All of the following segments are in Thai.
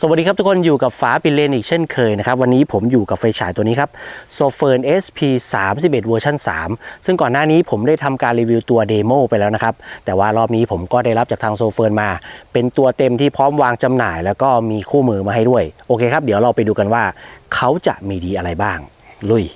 สวัสดีครับทุกคนอยู่กับฟ้าปิเลนอีกเช่นเคยนะครับวันนี้ผมอยู่กับไฟฉายตัวนี้ครับโซเฟิร์น SP31 เวอร์ชัน3ซึ่งก่อนหน้านี้ผมได้ทำการรีวิวตัวเดโมไปแล้วนะครับแต่ว่ารอบนี้ผมก็ได้รับจากทางโซเฟิร์นมาเป็นตัวเต็มที่พร้อมวางจำหน่ายแล้วก็มีคู่มือมาให้ด้วยโอเคครับเดี๋ยวเราไปดูกันว่าเขาจะมีดีอะไรบ้างลุย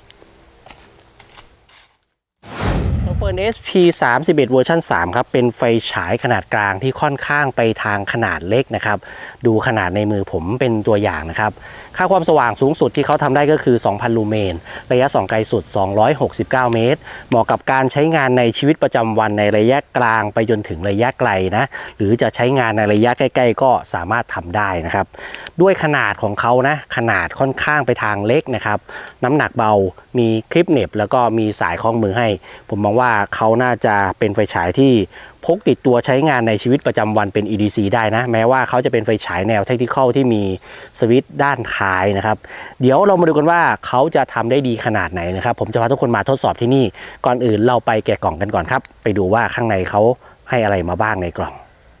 เฟิร์น SP31 เวอร์ชัน3ครับเป็นไฟฉายขนาดกลางที่ค่อนข้างไปทางขนาดเล็กนะครับดูขนาดในมือผมเป็นตัวอย่างนะครับค่าความสว่างสูงสุดที่เขาทำได้ก็คือ 2,000 ลูเมนระยะส่องไกลสุด 269 เมตรเหมาะกับการใช้งานในชีวิตประจำวันในระยะกลางไปจนถึงระยะไกลนะหรือจะใช้งานในระยะใกล้ๆก็สามารถทำได้นะครับด้วยขนาดของเขานะขนาดค่อนข้างไปทางเล็กนะครับน้ำหนักเบามีคลิปเหน็บแล้วก็มีสายคล้องมือให้ผมมองว่าเขาน่าจะเป็นไฟฉายที่พกติดตัวใช้งานในชีวิตประจำวันเป็น EDC ได้นะแม้ว่าเขาจะเป็นไฟฉายแนว Tactical ที่มีสวิตช์ด้านท้ายนะครับเดี๋ยวเรามาดูกันว่าเขาจะทำได้ดีขนาดไหนนะครับผมจะพาทุกคนมาทดสอบที่นี่ก่อนอื่นเราไปแกะกล่องกันก่อนครับไปดูว่าข้างในเขาให้อะไรมาบ้างในกล่อง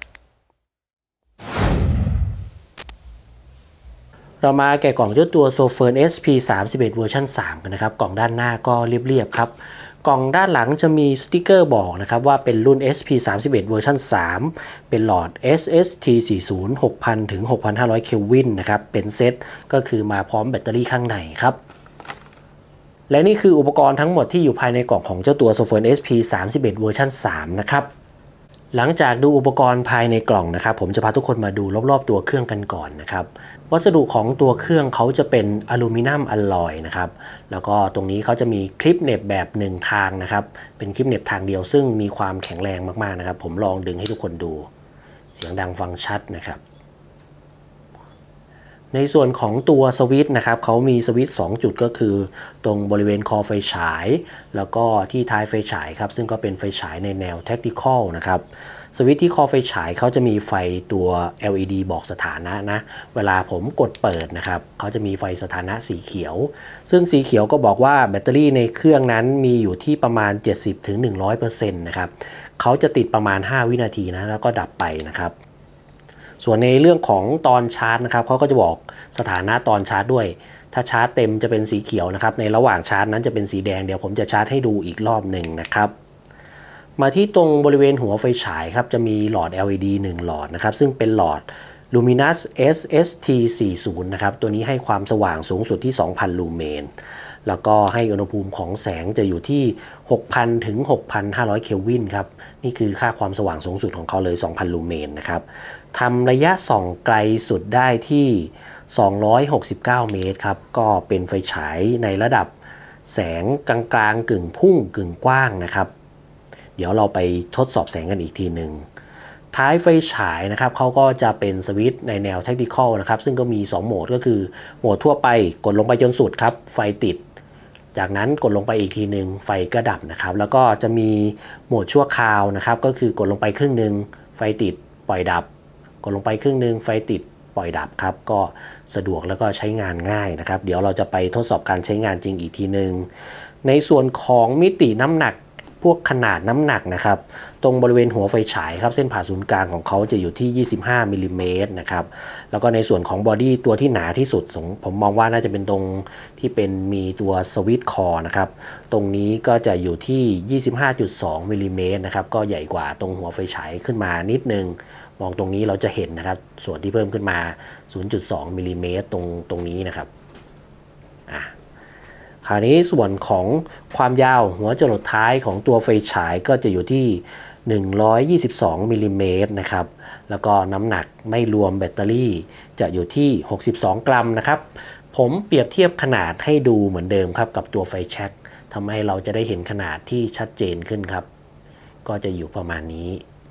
เรามาแกะกล่องเจ้าตัว Sofiern SP31 เวอร์ชัน3กันนะครับกล่องด้านหน้าก็เรียบๆครับกล่องด้านหลังจะมีสติกเกอร์บอกนะครับว่าเป็นรุ่น SP31 เวอร์ชัน3เป็นหลอด SST40 6,000 ถึง 6,500 เคลวินนะครับเป็นเซตก็คือมาพร้อมแบตเตอรี่ข้างในครับและนี่คืออุปกรณ์ทั้งหมดที่อยู่ภายในกล่องของเจ้าตัว Sofiern SP31 เวอร์ชัน3นะครับหลังจากดูอุปกรณ์ภายในกล่องนะครับผมจะพาทุกคนมาดูรอบๆตัวเครื่องกันก่อนนะครับวัสดุของตัวเครื่องเขาจะเป็นอลูมิเนียมอลลอยนะครับแล้วก็ตรงนี้เขาจะมีคลิปเหน็บแบบ1ทางนะครับเป็นคลิปเหน็บทางเดียวซึ่งมีความแข็งแรงมากๆนะครับผมลองดึงให้ทุกคนดูเสียงดังฟังชัดนะครับในส่วนของตัวสวิตช์นะครับเขามีสวิตช์2จุดก็คือตรงบริเวณคอไฟฉายแล้วก็ที่ท้ายไฟฉายครับซึ่งก็เป็นไฟฉายในแนว Tactical นะครับสวิตช์ที่คอไฟฉายเขาจะมีไฟตัว LED บอกสถานะนะเวลาผมกดเปิดนะครับเขาจะมีไฟสถานะสีเขียวซึ่งสีเขียวก็บอกว่าแบตเตอรี่ในเครื่องนั้นมีอยู่ที่ประมาณ 70-100% นะครับเขาจะติดประมาณ5วินาทีนะแล้วก็ดับไปนะครับส่วนในเรื่องของตอนชาร์จนะครับเขาก็จะบอกสถานะตอนชาร์จด้วยถ้าชาร์จเต็มจะเป็นสีเขียวนะครับในระหว่างชาร์จนั้นจะเป็นสีแดงเดี๋ยวผมจะชาร์จให้ดูอีกรอบหนึ่งนะครับมาที่ตรงบริเวณหัวไฟฉายครับจะมีหลอด LED 1 หลอดนะครับซึ่งเป็นหลอด Luminous SST40 นะครับตัวนี้ให้ความสว่างสูงสุดที่ 2,000 ลูเมนแล้วก็ให้อุณหภูมิของแสงจะอยู่ที่ 6,000 ถึง 6,500 เคลวินครับนี่คือค่าความสว่างสูงสุดของเขาเลย 2,000 ลูเมนนะครับทำระยะส่องไกลสุดได้ที่269 เมตรครับก็เป็นไฟฉายในระดับแสงกลางๆกึ่งพุ่งกึ่งกว้างนะครับเดี๋ยวเราไปทดสอบแสงกันอีกทีหนึ่งท้ายไฟฉายนะครับเขาก็จะเป็นสวิตช์ในแนว Tactical นะครับซึ่งก็มี2โหมดก็คือโหมดทั่วไปกดลงไปจนสุดครับไฟติดจากนั้นกดลงไปอีกทีหนึ่งไฟก็ดับนะครับแล้วก็จะมีโหมดชั่วคราวนะครับก็คือกดลงไปครึ่งหนึ่งไฟติดปล่อยดับกดลงไปครึ่งหนึ่งไฟติดปล่อยดับครับก็สะดวกแล้วก็ใช้งานง่ายนะครับเดี๋ยวเราจะไปทดสอบการใช้งานจริงอีกทีหนึ่งในส่วนของมิติน้ำหนักพวกขนาดน้ำหนักนะครับตรงบริเวณหัวไฟฉายครับเส้นผ่าศูนย์กลางของเขาจะอยู่ที่25มิลลิเมตรนะครับแล้วก็ในส่วนของบอดี้ตัวที่หนาที่สุดผมมองว่าน่าจะเป็นตรงที่เป็นมีตัวสวิตช์คอนะครับตรงนี้ก็จะอยู่ที่ 25.2 มิลลิเมตรนะครับก็ใหญ่กว่าตรงหัวไฟฉายขึ้นมานิดนึงมองตรงนี้เราจะเห็นนะครับส่วนที่เพิ่มขึ้นมา 0.2 มิลลิเมตรตรงนี้นะครับคราวนี้ส่วนของความยาวหัวจรดท้ายของตัวไฟฉายก็จะอยู่ที่122มิลลิเมตรนะครับแล้วก็น้ำหนักไม่รวมแบตเตอรี่จะอยู่ที่62กรัมนะครับผมเปรียบเทียบขนาดให้ดูเหมือนเดิมครับกับตัวไฟแช็กทำให้เราจะได้เห็นขนาดที่ชัดเจนขึ้นครับก็จะอยู่ประมาณนี้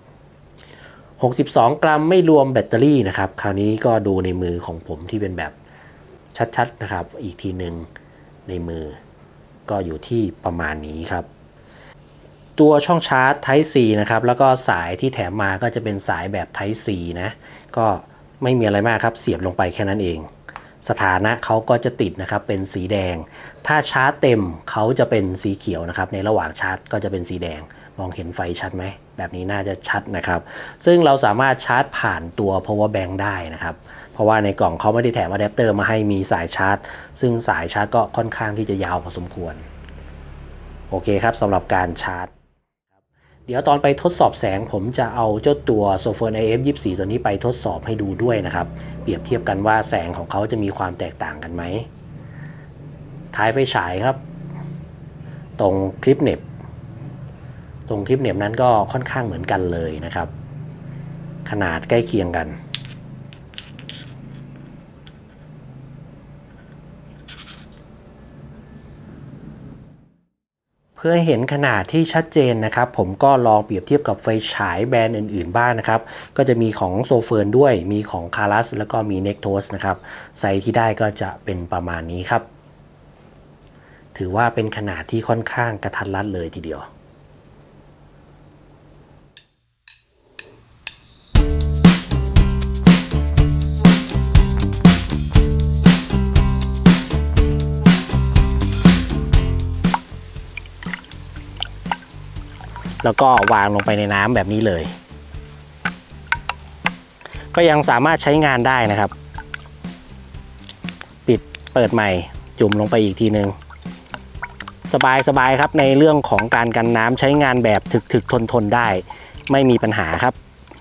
62กรัมไม่รวมแบตเตอรี่นะครับคราวนี้ก็ดูในมือของผมที่เป็นแบบชัดๆนะครับอีกทีหนึ่งในมือก็อยู่ที่ประมาณนี้ครับตัวช่องชาร์จ Type C นะครับแล้วก็สายที่แถมมาก็จะเป็นสายแบบ Type C นะก็ไม่มีอะไรมากครับเสียบลงไปแค่นั้นเองสถานะเขาก็จะติดนะครับเป็นสีแดงถ้าชาร์จเต็มเขาจะเป็นสีเขียวนะครับในระหว่างชาร์จก็จะเป็นสีแดงมองเห็นไฟชัดไหมแบบนี้น่าจะชัดนะครับซึ่งเราสามารถชาร์จผ่านตัว power bank ได้นะครับเพราะว่าในกล่องเขาไม่ได้แถมอะแดปเตอร์มาให้มีสายชาร์จซึ่งสายชาร์จก็ค่อนข้างที่จะยาวพอสมควรโอเคครับสำหรับการชาร์จเดี๋ยวตอนไปทดสอบแสงผมจะเอาเจ้าตัว Zophone IF24 ตัวนี้ไปทดสอบให้ดูด้วยนะครับเปรียบเทียบกันว่าแสงของเขาจะมีความแตกต่างกันไหมท้ายไฟฉายครับตรงคลิปเน็บนั้นก็ค่อนข้างเหมือนกันเลยนะครับขนาดใกล้เคียงกันเพื่อให้เห็นขนาดที่ชัดเจนนะครับผมก็ลองเปรียบเทียบกับไฟฉายแบรนด์อื่นๆบ้างนะครับก็จะมีของโซเฟิร์นด้วยมีของคารัสแล้วก็มีเน็กโทสนะครับไซส์ที่ได้ก็จะเป็นประมาณนี้ครับถือว่าเป็นขนาดที่ค่อนข้างกระทัดรัดเลยทีเดียวแล้วก็วางลงไปในน้ำแบบนี้เลยก็ยังสามารถใช้งานได้นะครับปิดเปิดใหม่จุ่มลงไปอีกทีนึงสบายครับในเรื่องของการกันน้ำใช้งานแบบถึกทนได้ไม่มีปัญหาครับ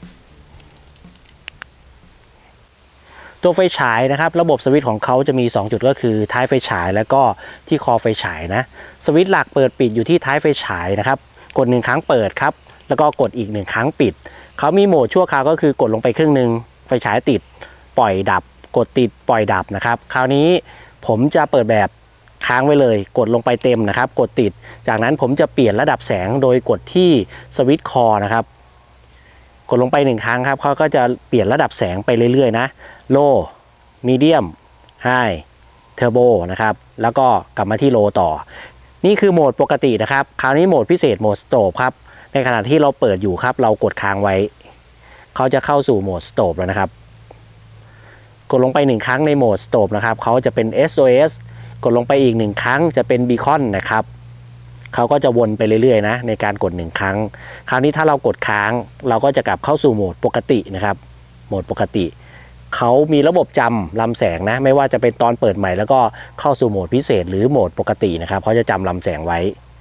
ตัวไฟฉายนะครับระบบสวิตช์ของเขาจะมี2จุดก็คือท้ายไฟฉายแล้วก็ที่คอไฟฉายนะสวิตช์หลักเปิดปิดอยู่ที่ท้ายไฟฉายนะครับกด1ครั้งเปิดครับแล้วก็กดอีก1ครั้งปิดเขามีโหมดชั่วคราวก็คือกดลงไปครึ่งนึงไฟฉายติดปล่อยดับกดติดปล่อยดับนะครับคราวนี้ผมจะเปิดแบบค้างไว้เลยกดลงไปเต็มนะครับกดติดจากนั้นผมจะเปลี่ยนระดับแสงโดยกดที่สวิตช์คอนะครับกดลงไป1ครั้งครับเขาก็จะเปลี่ยนระดับแสงไปเรื่อยๆนะโลมีเดียมไฮเทอร์โบนะครับแล้วก็กลับมาที่โลต่อนี่คือโหมดปกตินะครับคราวนี้โหมดพิเศษโหมดสโตปครับในขณะที่เราเปิดอยู่ครับเรากดค้างไว้เขาจะเข้าสู่โหมดสโตปแล้วนะครับกดลงไป1ครั้งในโหมดสโตปนะครับเขาจะเป็น SOS กดลงไปอีก1ครั้งจะเป็นบีคอนนะครับเขาก็จะวนไปเรื่อยๆนะในการกด1ครั้งคราวนี้ถ้าเรากดค้างเราก็จะกลับเข้าสู่โหมดปกตินะครับโหมดปกติเขามีระบบจำลำแสงนะไม่ว่าจะเป็นตอนเปิดใหม่แล้วก็เข้าสู่โหมดพิเศษหรือโหมดปกตินะครับเขาจะจำลำแสงไว้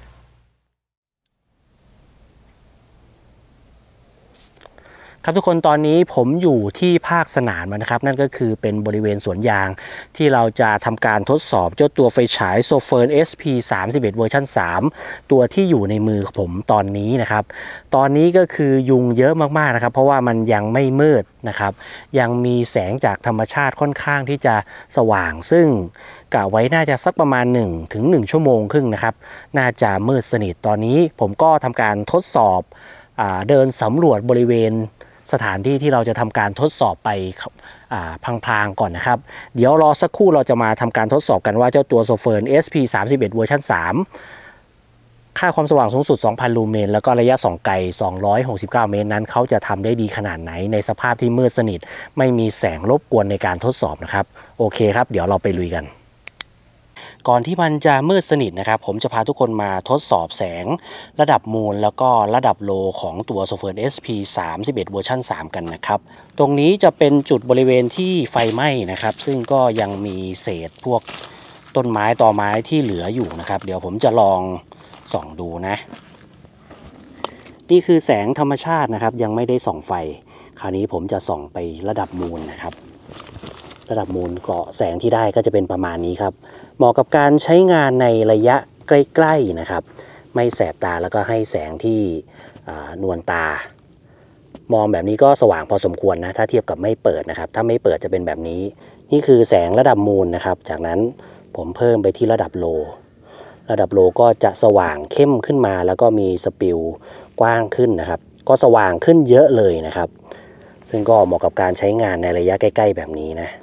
ครับทุกคนตอนนี้ผมอยู่ที่ภาคสนามนะครับนั่นก็คือเป็นบริเวณสวนยางที่เราจะทำการทดสอบเจ้าตัวไฟฉาย Zophone SP31 เวอร์ชัน3ตัวที่อยู่ในมือผมตอนนี้นะครับตอนนี้ก็คือยุงเยอะมากๆนะครับเพราะว่ามันยังไม่มืดนะครับยังมีแสงจากธรรมชาติค่อนข้างที่จะสว่างซึ่งกะไว้น่าจะสักประมาณ1 ถึง 1 ชั่วโมงครึ่งนะครับน่าจะมืดสนิทตอนนี้ผมก็ทำการทดสอบเดินสำรวจบริเวณสถานที่ที่เราจะทำการทดสอบไปพลางๆก่อนนะครับเดี๋ยวรอสักครู่เราจะมาทำการทดสอบกันว่าเจ้าตัว Zophone SP31 เวอร์ชัน3ค่าความสว่างสูงสุด 2,000 ลูเมนแล้วก็ระยะส่องไกล269 เมตรนั้นเขาจะทำได้ดีขนาดไหนในสภาพที่มืดสนิทไม่มีแสงรบกวนในการทดสอบนะครับโอเคครับเดี๋ยวเราไปลุยกันก่อนที่มันจะมืดสนิทนะครับผมจะพาทุกคนมาทดสอบแสงระดับมูลแล้วก็ระดับโลของตัว Zophone SP31 เวอร์ชัน3กันนะครับตรงนี้จะเป็นจุดบริเวณที่ไฟไหม้นะครับซึ่งก็ยังมีเศษพวกต้นไม้ตอไม้ที่เหลืออยู่นะครับเดี๋ยวผมจะลองส่องดูนะนี่คือแสงธรรมชาตินะครับยังไม่ได้ส่องไฟคราวนี้ผมจะส่องไประดับมูลนะครับระดับมูลก็แสงที่ได้ก็จะเป็นประมาณนี้ครับเหมาะกับการใช้งานในระยะใกล้ๆนะครับไม่แสบตาแล้วก็ให้แสงที่นวลตามองแบบนี้ก็สว่างพอสมควรนะถ้าเทียบกับไม่เปิดนะครับถ้าไม่เปิดจะเป็นแบบนี้นี่คือแสงระดับมูลนะครับจากนั้นผมเพิ่มไปที่ระดับโลก็จะสว่างเข้มขึ้นมาแล้วก็มีสปิลกว้างขึ้นนะครับก็สว่างขึ้นเยอะเลยนะครับซึ่งก็เหมาะกับการใช้งานในระยะใกล้ๆแบบนี้นะ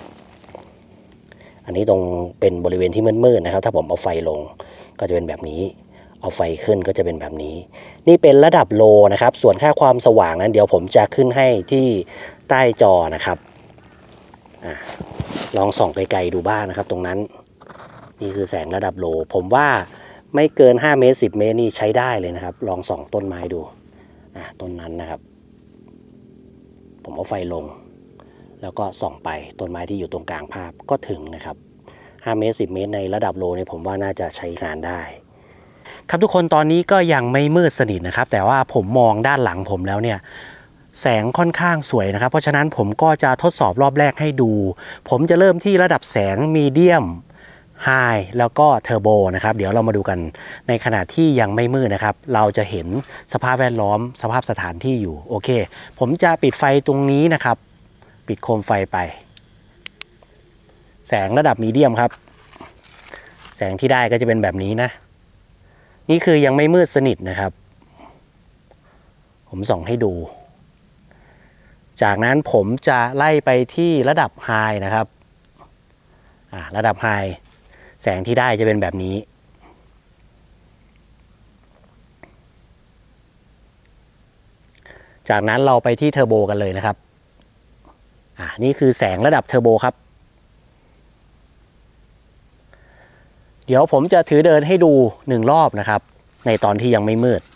อันนี้ตรงเป็นบริเวณที่มืดๆนะครับถ้าผมเอาไฟลงก็จะเป็นแบบนี้เอาไฟขึ้นก็จะเป็นแบบนี้นี่เป็นระดับโลนะครับส่วนค่าความสว่างนั้นเดี๋ยวผมจะขึ้นให้ที่ใต้จอนะครับลองส่องไกลๆดูบ้างนะครับตรงนั้นนี่คือแสงระดับโลผมว่าไม่เกิน5 เมตร10 เมตรนี่ใช้ได้เลยนะครับลองส่องต้นไม้ดูต้นนั้นนะครับผมเอาไฟลงแล้วก็ส่องไปต้นไม้ที่อยู่ตรงกลางภาพก็ถึงนะครับ5 เมตร10 เมตรในระดับโลเนี่ยผมว่าน่าจะใช้งานได้ครับทุกคนตอนนี้ก็ยังไม่มืดสนิทนะครับแต่ว่าผมมองด้านหลังผมแล้วเนี่ยแสงค่อนข้างสวยนะครับเพราะฉะนั้นผมก็จะทดสอบรอบแรกให้ดูผมจะเริ่มที่ระดับแสงมีเดียมไฮแล้วก็เทอร์โบนะครับเดี๋ยวเรามาดูกันในขณะที่ยังไม่มืดนะครับเราจะเห็นสภาพแวดล้อมสภาพสถานที่อยู่โอเคผมจะปิดไฟตรงนี้นะครับปิดโคมไฟไปแสงระดับมีเดียมครับแสงที่ได้ก็จะเป็นแบบนี้นะนี่คือยังไม่มืดสนิทนะครับผมส่องให้ดูจากนั้นผมจะไล่ไปที่ระดับไฮนะครับระดับไฮแสงที่ได้จะเป็นแบบนี้จากนั้นเราไปที่เทอร์โบกันเลยนะครับนี่คือแสงระดับเทอร์โบครับเดี๋ยวผมจะถือเดินให้ดู1 รอบนะครับในตอนที่ยังไม่มืด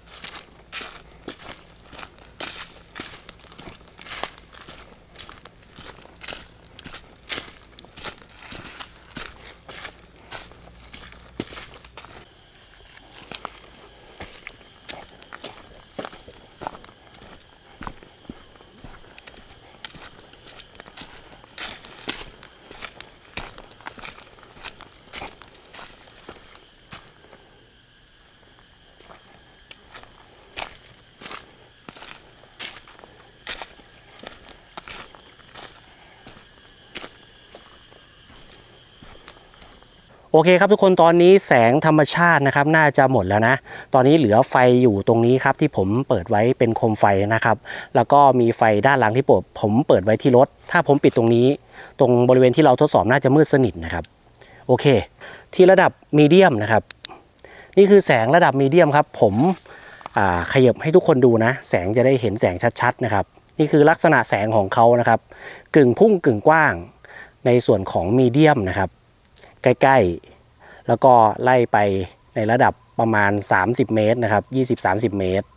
โอเคครับทุกคนตอนนี้แสงธรรมชาตินะครับน่าจะหมดแล้วนะตอนนี้เหลือไฟอยู่ตรงนี้ครับที่ผมเปิดไว้เป็นโคมไฟนะครับแล้วก็มีไฟด้านหลังที่ผมเปิดไว้ที่รถถ้าผมปิดตรงนี้ตรงบริเวณที่เราทดสอบน่าจะมืดสนิทนะครับโอเคที่ระดับมีเดียมนะครับนี่คือแสงระดับมีเดียมครับผมขยับให้ทุกคนดูนะแสงจะได้เห็นแสงชัดๆนะครับนี่คือลักษณะแสงของเขานะครับกึ่งพุ่งกึ่งกว้างในส่วนของมีเดียมนะครับใกล้ๆแล้วก็ไล่ไปในระดับประมาณ30 เมตรนะครับ20-30 เมตร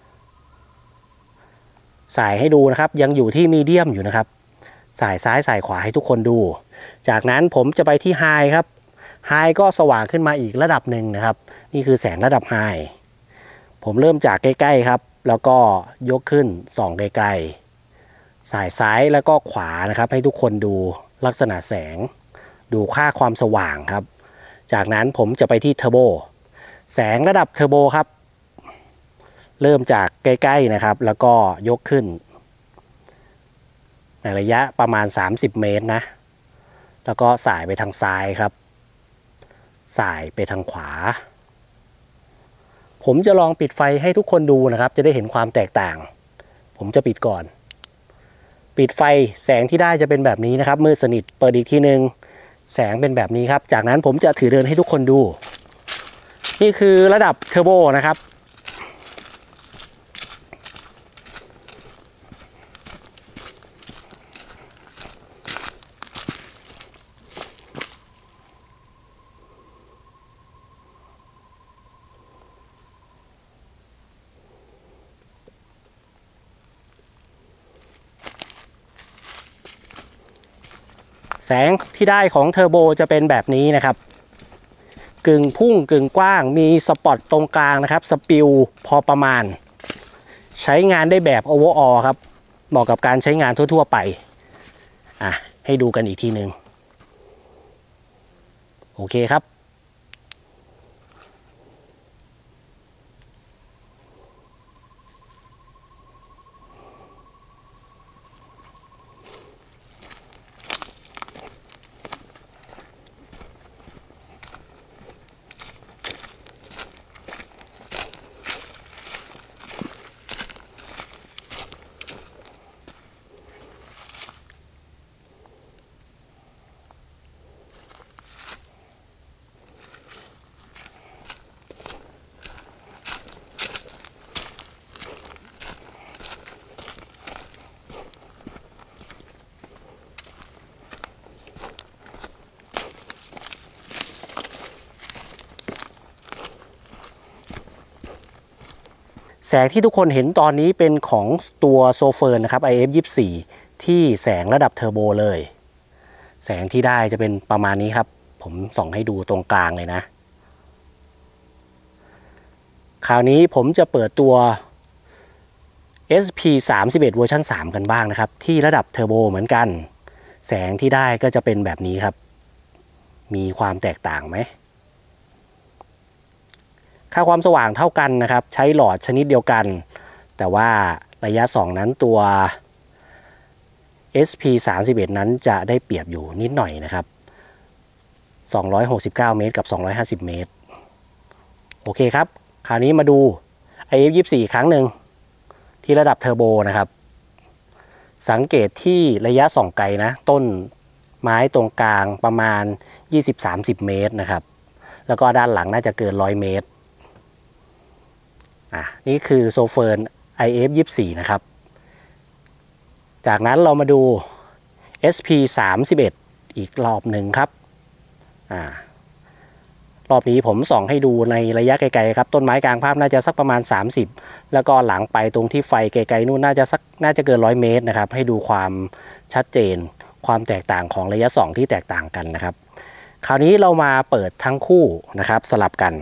สายให้ดูนะครับยังอยู่ที่มีเดียมอยู่นะครับสายซ้ายสายขวาให้ทุกคนดูจากนั้นผมจะไปที่ไฮครับไฮก็สว่างขึ้นมาอีกระดับหนึ่งนะครับนี่คือแสงระดับไฮผมเริ่มจากใกล้ๆครับแล้วก็ยกขึ้นส่องไกลๆสายซ้ายแล้วก็ขวานะครับให้ทุกคนดูลักษณะแสงดูค่าความสว่างครับจากนั้นผมจะไปที่เทอร์โบแสงระดับเทอร์โบครับเริ่มจากใกล้ๆนะครับแล้วก็ยกขึ้นในระยะประมาณ30 เมตรนะแล้วก็สายไปทางซ้ายครับสายไปทางขวาผมจะลองปิดไฟให้ทุกคนดูนะครับจะได้เห็นความแตกต่างผมจะปิดก่อนปิดไฟแสงที่ได้จะเป็นแบบนี้นะครับมืดสนิทเปิดอีกทีนึงแสงเป็นแบบนี้ครับจากนั้นผมจะถือเดินให้ทุกคนดูนี่คือระดับเทอร์โบนะครับแสงที่ได้ของเทอร์โบจะเป็นแบบนี้นะครับกึ่งพุ่งกึ่งกว้างมีสปอตตรงกลางนะครับสปิลพอประมาณใช้งานได้แบบโอเวอร์ออลครับเหมาะกับการใช้งานทั่วๆไปให้ดูกันอีกทีหนึ่งโอเคครับงที่ทุกคนเห็นตอนนี้เป็นของตัวโซเฟิร์นนะครับ IF24 ที่แสงระดับเทอร์โบเลยแสงที่ได้จะเป็นประมาณนี้ครับผมส่องให้ดูตรงกลางเลยนะคราวนี้ผมจะเปิดตัว SP31 เวอร์ชัน3กันบ้างนะครับที่ระดับเทอร์โบเหมือนกันแสงที่ได้ก็จะเป็นแบบนี้ครับมีความแตกต่างไหมค่าความสว่างเท่ากันนะครับใช้หลอดชนิดเดียวกันแต่ว่าระยะส่องนั้นตัว SP31 นั้นจะได้เปรียบอยู่นิดหน่อยนะครับ269 เมตรกับ250 เมตรโอเคครับคราวนี้มาดู IF24 ครั้งหนึ่งที่ระดับเทอร์โบนะครับสังเกตที่ระยะส่องไกลนะต้นไม้ตรงกลางประมาณ 20-30 เมตรนะครับแล้วก็ด้านหลังน่าจะเกิน100 เมตรนี่คือโซเฟิร์น IF24 นะครับจากนั้นเรามาดู SP31 อีกรอบหนึ่งครับรอบนี้ผมส่องให้ดูในระยะไกลๆครับต้นไม้กลางภาพน่าจะสักประมาณ30แล้วก็หลังไปตรงที่ไฟไกลๆนู่นน่าจะเกิน100 เมตรนะครับให้ดูความชัดเจนความแตกต่างของระยะส่องที่แตกต่างกันนะครับคราวนี้เรามาเปิดทั้งคู่นะครับสลับกัน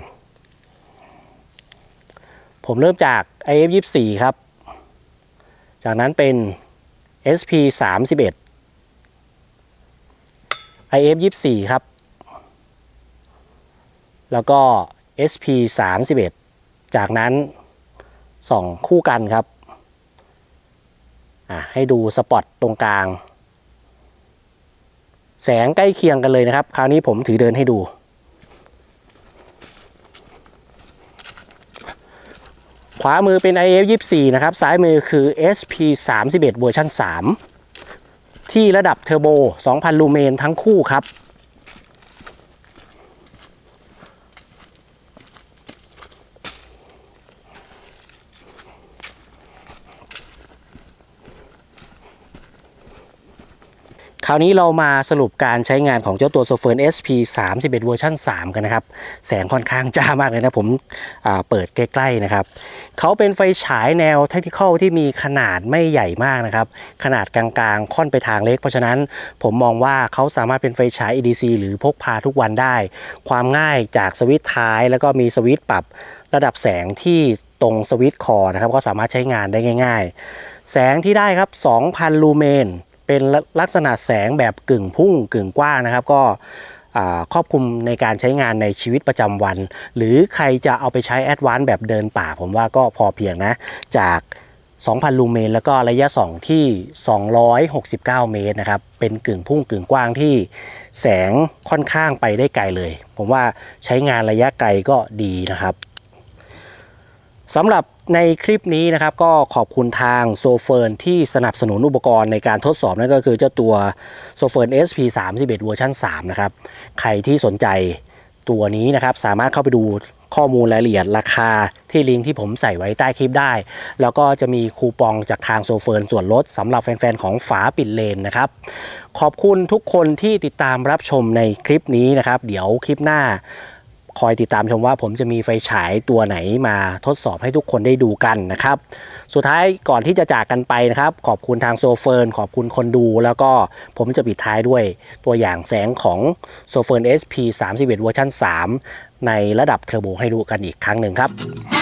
ผมเริ่มจาก IF24 ครับจากนั้นเป็น SP31 IF24 ครับแล้วก็ SP31 จากนั้นส่องคู่กันครับให้ดูสปอตตรงกลางแสงใกล้เคียงกันเลยนะครับคราวนี้ผมถือเดินให้ดูขวามือเป็น IF24 นะครับซ้ายมือคือ SP31 เวอร์ชัน3ที่ระดับเทอร์โบ 2,000 ลูเมนทั้งคู่ครับคราวนี้เรามาสรุปการใช้งานของเจ้าตัวโซเฟิร์น SP31 เวอร์ชัน3กันนะครับแสงค่อนข้างจ้ามากเลยนะผมเปิดใกล้ๆนะครับเขาเป็นไฟฉายแนว Tactical ที่มีขนาดไม่ใหญ่มากนะครับขนาดกลางๆค่อนไปทางเล็กเพราะฉะนั้นผมมองว่าเขาสามารถเป็นไฟฉาย EDC หรือพกพาทุกวันได้ความง่ายจากสวิตช์ท้ายแล้วก็มีสวิตช์ปรับระดับแสงที่ตรงสวิตช์คอนะครับก็สามารถใช้งานได้ง่ายๆแสงที่ได้ครับ 2,000 ลูเมนเป็นลักษณะแสงแบบกึ่งพุ่งกึ่งกว้างนะครับก็ครอบคลุมในการใช้งานในชีวิตประจำวันหรือใครจะเอาไปใช้แอดวานซ์แบบเดินป่าผมว่าก็พอเพียงนะจาก 2,000 ลูเมนแล้วก็ระยะส่องที่269 เมตรนะครับเป็นกึ่งพุ่งกึ่งกว้างที่แสงค่อนข้างไปได้ไกลเลยผมว่าใช้งานระยะไกลก็ดีนะครับสำหรับในคลิปนี้นะครับก็ขอบคุณทางโซเฟิร์นที่สนับสนุนอุปกรณ์ในการทดสอบนั่นก็คือเจ้าตัวโซเฟิร์น SP31 เวอร์ชัน3นะครับใครที่สนใจตัวนี้นะครับสามารถเข้าไปดูข้อมูลรายละเอียดราคาที่ลิงก์ที่ผมใส่ไว้ใต้คลิปได้แล้วก็จะมีคูปองจากทางโซเฟิร์นส่วนลดสำหรับแฟนๆของฝาปิดเลนนะครับขอบคุณทุกคนที่ติดตามรับชมในคลิปนี้นะครับเดี๋ยวคลิปหน้าคอยติดตามชมว่าผมจะมีไฟฉายตัวไหนมาทดสอบให้ทุกคนได้ดูกันนะครับสุดท้ายก่อนที่จะจากกันไปนะครับขอบคุณทางโซเฟิร์นขอบคุณคนดูแล้วก็ผมจะปิดท้ายด้วยตัวอย่างแสงของโซเฟิร์น SP31 เวอร์ชัน3ในระดับเทอร์โบให้ดูกันอีกครั้งหนึ่งครับ